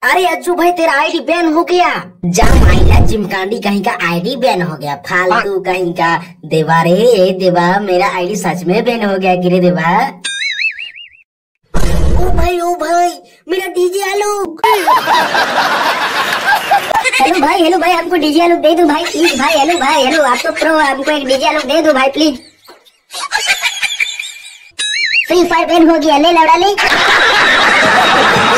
अरे अज्जू भाई तेरा आईडी बैन हो गया। जा माइला जिमकांडी कहीं का आईडी बैन हो गया, फालतू कहीं का। देवा रे देवा, मेरा आईडी सच में बैन हो गया गिरे देवा। ओ भाई मेरा डीजे आलोक। हेलो भाई हमको डीजे आलोक दे दो भाई प्लीज। भाई हेलो आप तो प्रो, हमको एक डीजे आलोक दे दो भाई प्लीज। फ्री फायर बैन हो गया, ले लौड़ा ले।